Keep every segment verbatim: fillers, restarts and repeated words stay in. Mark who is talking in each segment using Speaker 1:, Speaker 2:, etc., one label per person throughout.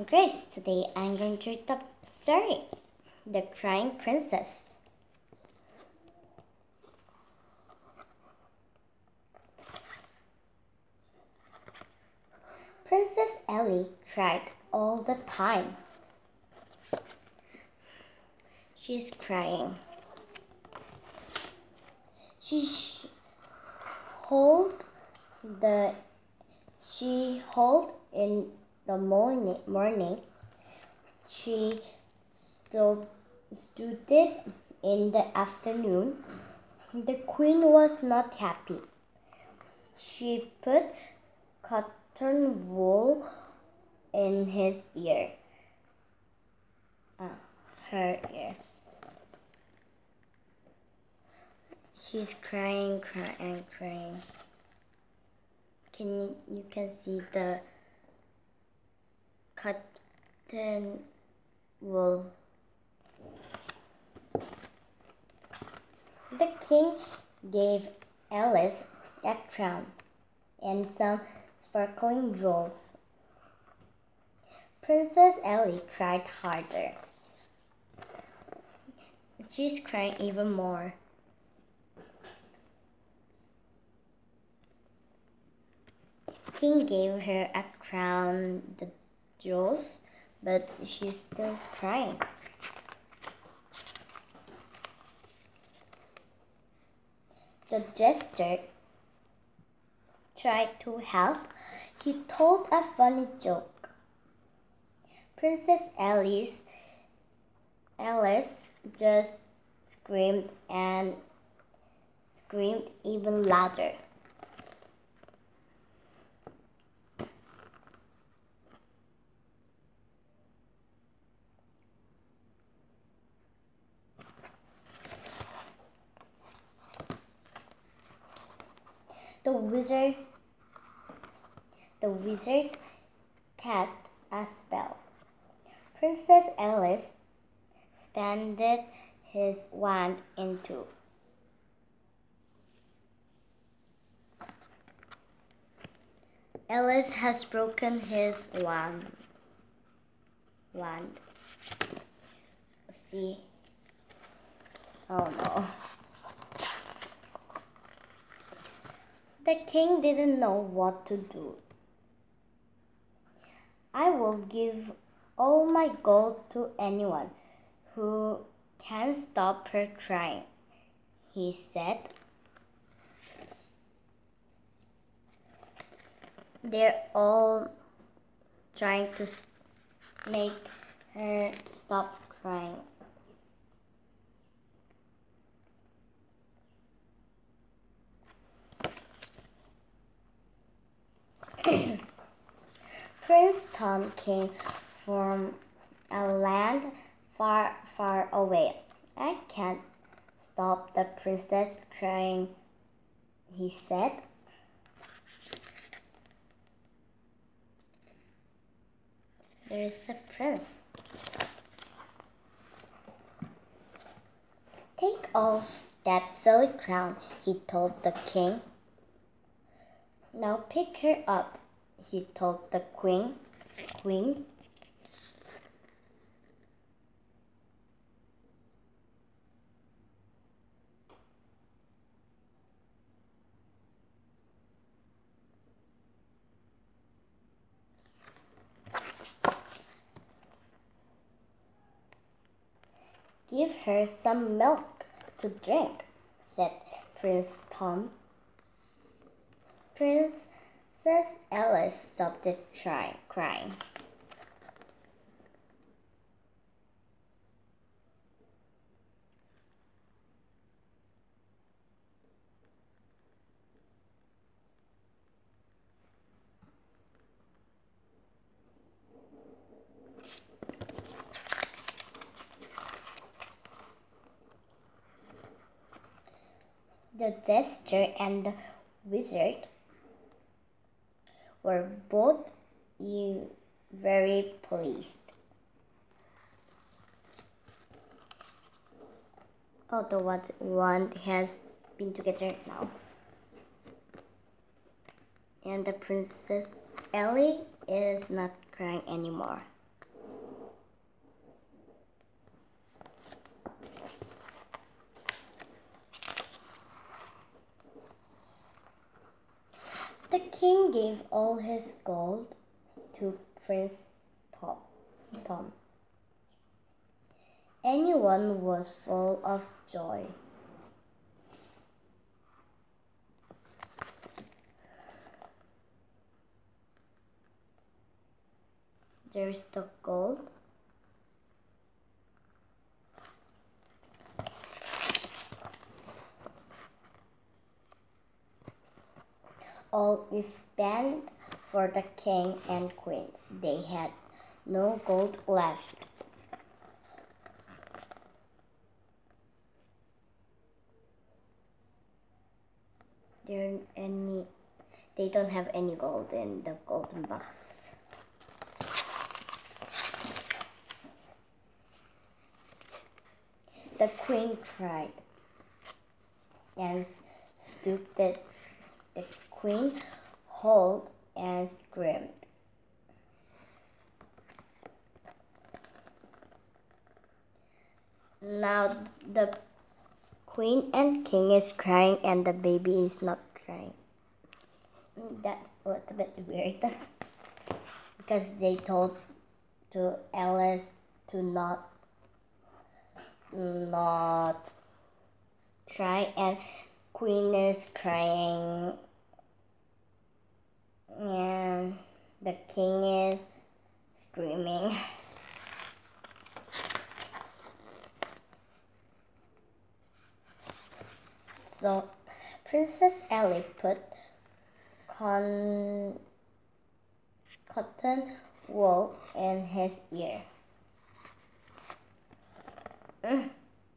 Speaker 1: Grace. Today I'm going to read the story, The Crying Princess. Princess Ellie cried all the time. She's crying. She sh- hold the she hold in the morning morning. She stood stood it in the afternoon. The queen was not happy. She put cotton wool in his ear. Uh, her ear. She's crying, crying, crying. Can you, you can see the cotton wool. The king gave Alice a crown and some sparkling jewels. Princess Ellie cried harder. She's crying even more. King gave her a crown, the jewels, but she's still crying. The jester tried to help. He told a funny joke. Princess Alice, Alice just screamed and screamed even louder. The wizard, the wizard cast a spell. Princess Alice expanded his wand into. Alice has broken his wand. Wand. See? Oh no. The king didn't know what to do. I will give all my gold to anyone who can stop her crying, he said. They're all trying to make her stop crying. Prince Tom came from a land far, far away. I can't stop the princess crying, he said. There's the prince. Take off that silly crown, he told the king. Now pick her up, he told the queen. Queen. Give her some milk to drink, said Prince Tom. Princess Alice stopped it trying, crying. The jester and the wizard were both very pleased. Oh, the wand has been together now. And the Princess Ellie is not crying anymore. The king gave all his gold to Prince Tom. Tom. Anyone was full of joy. There's the gold. All is spent for the king and queen. They had no gold left. There any they don't have any gold in the golden box. The queen cried and stooped. The queen howled and screamed. Now the queen and king is crying and the baby is not crying. That's a little bit weird because they told to Alice to not not cry, and queen is crying and the king is screaming. So Princess Ellie put con cotton wool in his ear. Mm.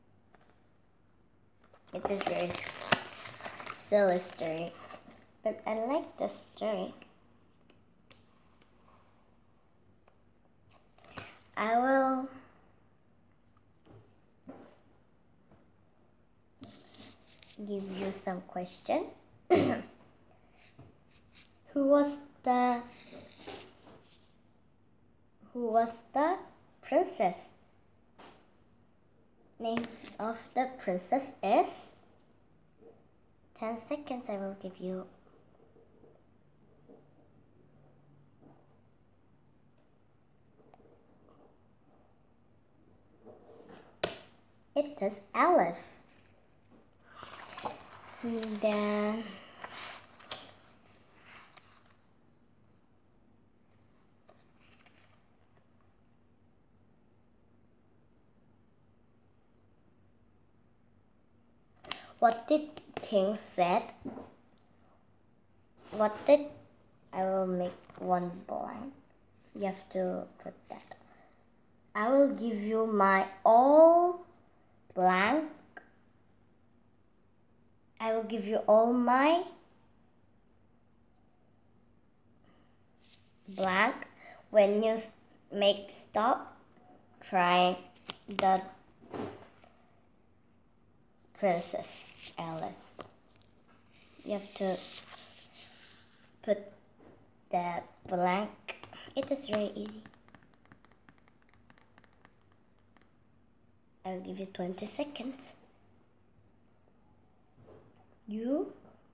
Speaker 1: It is very silly story, but I like the story. I will give you some question. Who was the who was the princess? Name of the princess is ten seconds. I will give you. It is Alice. And then what did King said? What did I will make one blank. You have to put that. I will give you my all blank. I will give you all my blank when you make stop crying the Princess Alice. You have to put that blank. It is very easy. I'll give you twenty seconds. You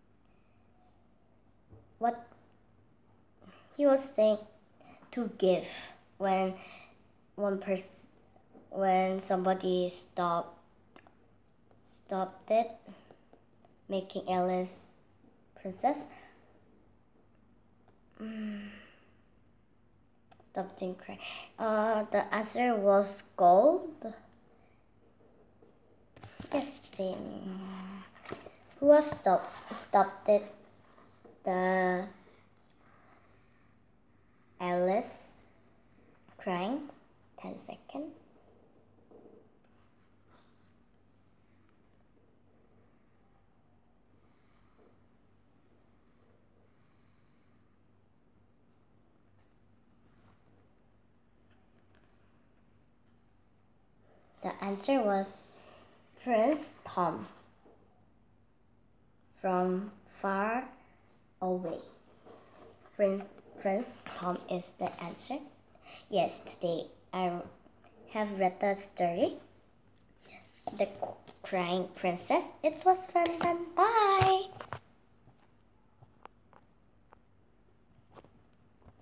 Speaker 1: what he was saying to give when one person when somebody stopped stopped it making Alice princess. Mm. Stop doing cry. Uh, the answer was gold. Yes, then. Who have stopped stopped it? The Alice crying. Ten seconds. The answer was Prince Tom. From far away. Prince, Prince Tom is the answer. Yes, today I have read the story, The Crying Princess. It was fun. Bye.